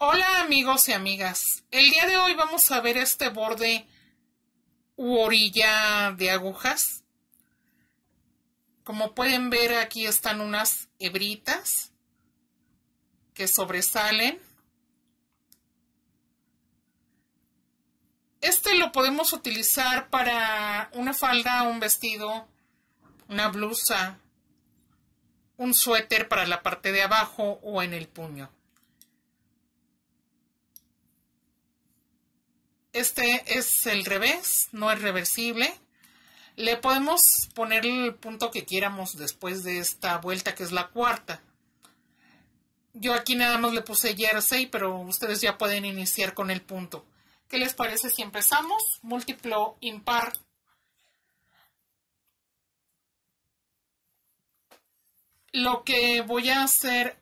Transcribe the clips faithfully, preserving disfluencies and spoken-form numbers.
Hola amigos y amigas, el día de hoy vamos a ver este borde u orilla de agujas. Como pueden ver, aquí están unas hebritas que sobresalen. Este lo podemos utilizar para una falda, un vestido, una blusa, un suéter para la parte de abajo o en el puño. Este es el revés, no es reversible. Le podemos poner el punto que quieramos después de esta vuelta, que es la cuarta. Yo aquí nada más le puse jersey, pero ustedes ya pueden iniciar con el punto. ¿Qué les parece si empezamos? Múltiplo impar. Lo que voy a hacer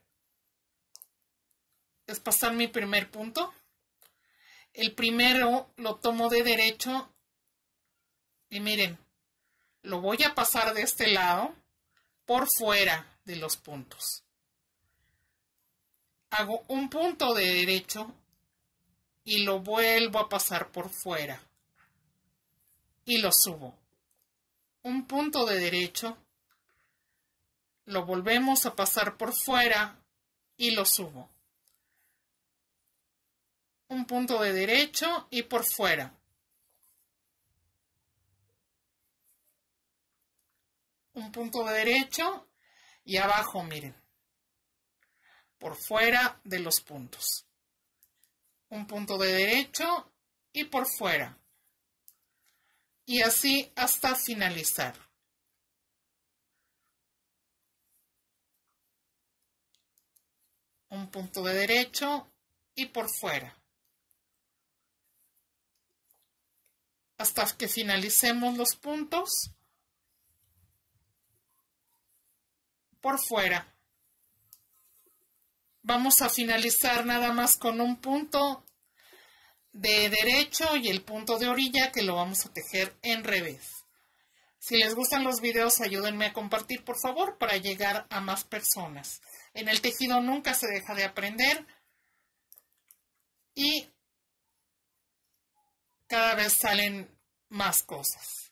es pasar mi primer punto. El primero lo tomo de derecho y miren, lo voy a pasar de este lado por fuera de los puntos. Hago un punto de derecho y lo vuelvo a pasar por fuera y lo subo. Un punto de derecho, lo volvemos a pasar por fuera y lo subo. Un punto de derecho y por fuera. Un punto de derecho y abajo, miren. Por fuera de los puntos. Un punto de derecho y por fuera. Y así hasta finalizar. Un punto de derecho y por fuera. Hasta que finalicemos los puntos por fuera. Vamos a finalizar nada más con un punto de derecho y el punto de orilla, que lo vamos a tejer en revés. Si les gustan los videos, ayúdenme a compartir, por favor, para llegar a más personas. En el tejido nunca se deja de aprender y cada vez salen más cosas.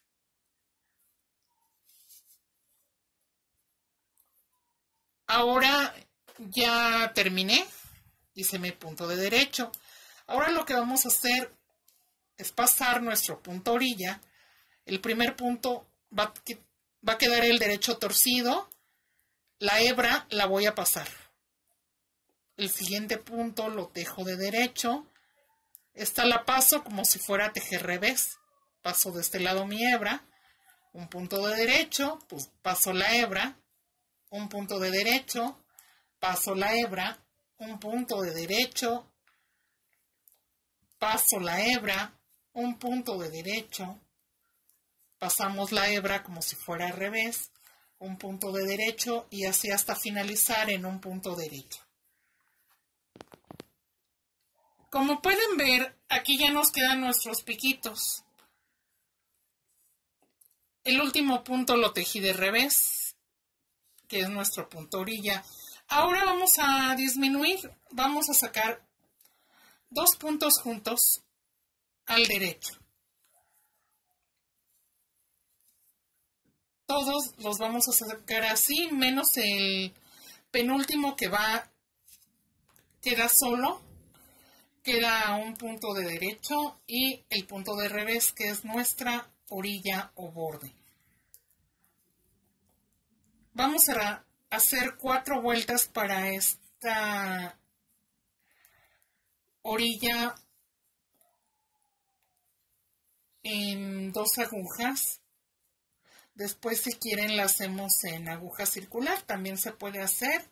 Ahora ya terminé, hice mi punto de derecho. Ahora lo que vamos a hacer es pasar nuestro punto orilla. El primer punto va, va a quedar el derecho torcido. La hebra la voy a pasar. El siguiente punto lo tejo de derecho. Esta la paso como si fuera a tejer revés. Paso de este lado mi hebra. Un punto de derecho, pues paso la hebra. Un punto de derecho, paso la hebra. Un punto de derecho, paso la hebra. Un punto de derecho. Pasamos la hebra como si fuera al revés. Un punto de derecho y así hasta finalizar en un punto derecho. Como pueden ver, aquí ya nos quedan nuestros piquitos. El último punto lo tejí de revés, que es nuestro punto orilla. Ahora vamos a disminuir, vamos a sacar dos puntos juntos al derecho. Todos los vamos a sacar así, menos el penúltimo que va, queda solo. Queda un punto de derecho y el punto de revés, que es nuestra orilla o borde. Vamos a hacer cuatro vueltas para esta orilla en dos agujas. Después, si quieren, la hacemos en aguja circular, también se puede hacer.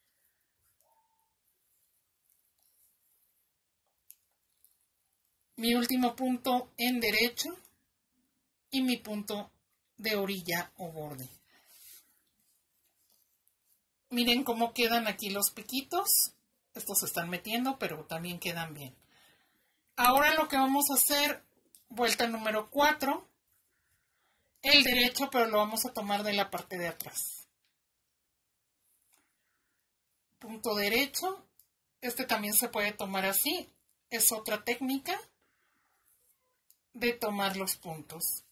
Mi último punto en derecho y mi punto de orilla o borde. Miren cómo quedan aquí los piquitos. Estos se están metiendo, pero también quedan bien. Ahora lo que vamos a hacer, vuelta número cuatro. El derecho, pero lo vamos a tomar de la parte de atrás. Punto derecho Este también se puede tomar así. Es otra técnica de tomar los puntos.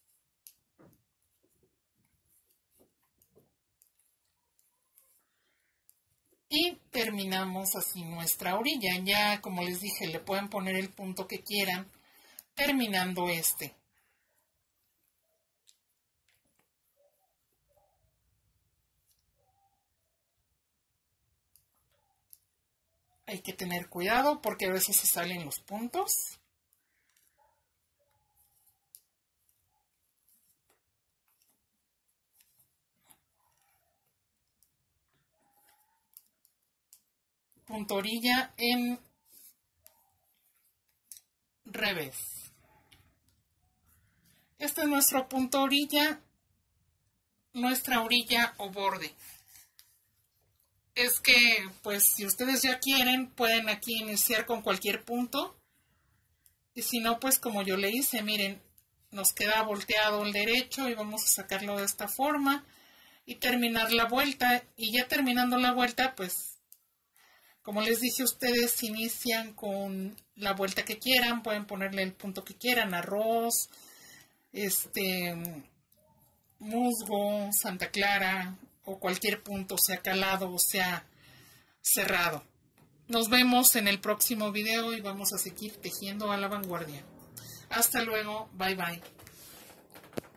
Y terminamos así nuestra orilla. Ya, como les dije, le pueden poner el punto que quieran, terminando este. Hay que tener cuidado porque a veces se salen los puntos. Punto orilla en revés. Este es nuestro punto orilla, nuestra orilla o borde. Es que, pues, si ustedes ya quieren, pueden aquí iniciar con cualquier punto. Y si no, pues, como yo le hice, miren, nos queda volteado el derecho y vamos a sacarlo de esta forma y terminar la vuelta. Y ya terminando la vuelta, pues, como les dije, ustedes inician con la vuelta que quieran, pueden ponerle el punto que quieran, arroz, este, musgo, Santa Clara, o cualquier punto, sea calado o sea cerrado. Nos vemos en el próximo video y vamos a seguir tejiendo a la vanguardia. Hasta luego, bye bye.